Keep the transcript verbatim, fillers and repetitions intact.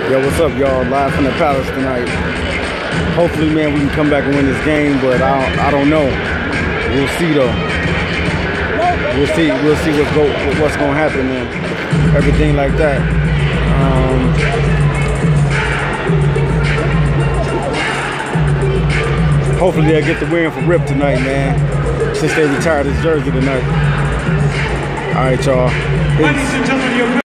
Yo, what's up, y'all? Live from the Palace tonight. Hopefully, man, we can come back and win this game, but I don't, I don't know. We'll see, though. We'll see. We'll see what's go, what's going to happen, man. Everything like that. Um, hopefully, they'll get the win for Rip tonight, man. Since they retired his jersey tonight. All right, y'all. Peace.